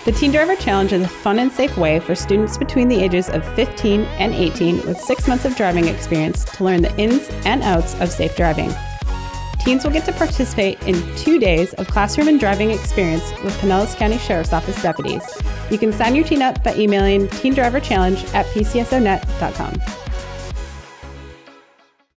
The Teen Driver Challenge is a fun and safe way for students between the ages of 15 and 18 with 6 months of driving experience to learn the ins and outs of safe driving. Teens will get to participate in 2 days of classroom and driving experience with Pinellas County Sheriff's Office deputies. You can sign your teen up by emailing teendriverchallenge@pcsonet.com.